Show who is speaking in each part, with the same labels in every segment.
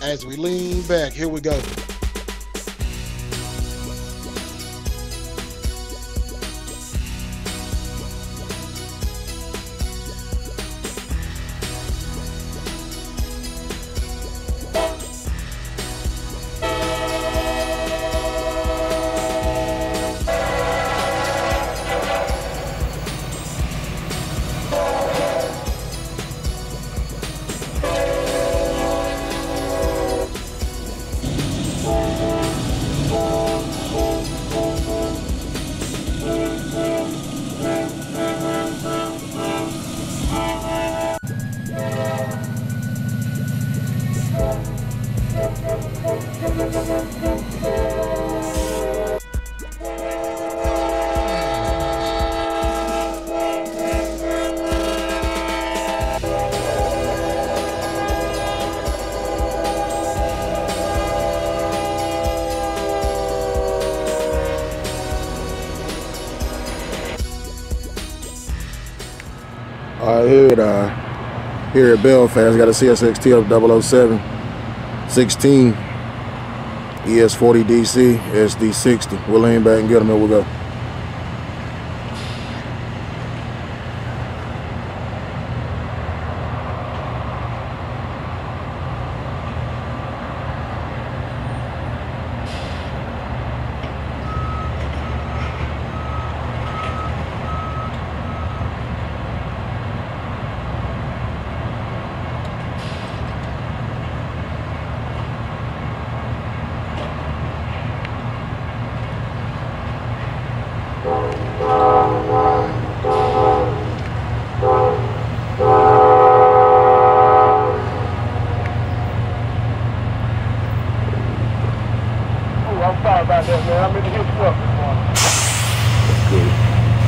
Speaker 1: as we lean back. Here we go.
Speaker 2: All right, here at Belfast, got a CSXT 007 16 ES40 DC SD60. We'll lean back and get them, and we'll go.
Speaker 3: I'm sorry about that, man. I'm in the hit truck this morning.
Speaker 2: That's cool.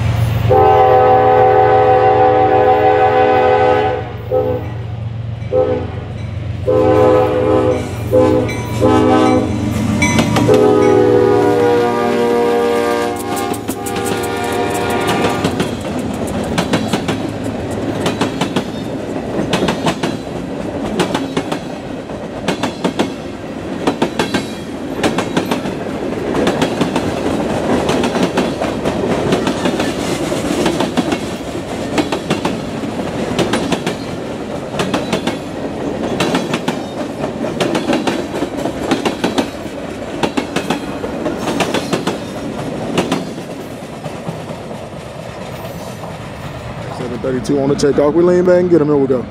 Speaker 2: .32 on the takeoff. We lean back and get him. Here we go.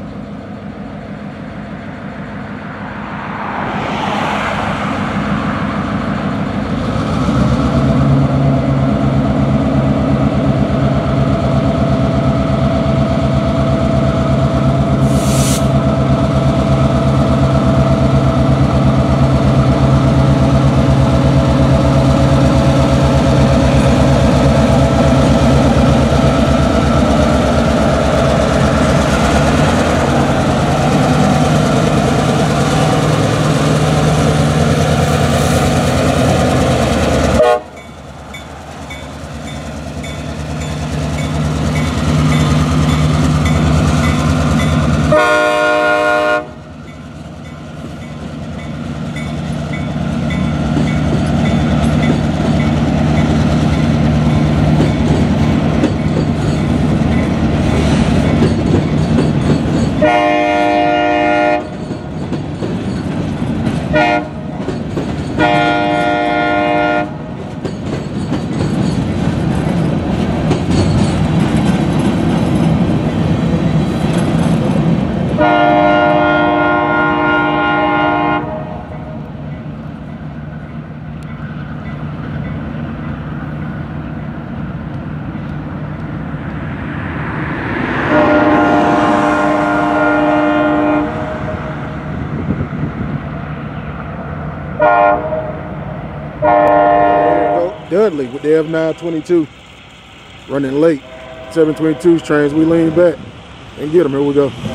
Speaker 2: Dudley with the F922 running late. 722's trains. We lean back and get them. Here we go.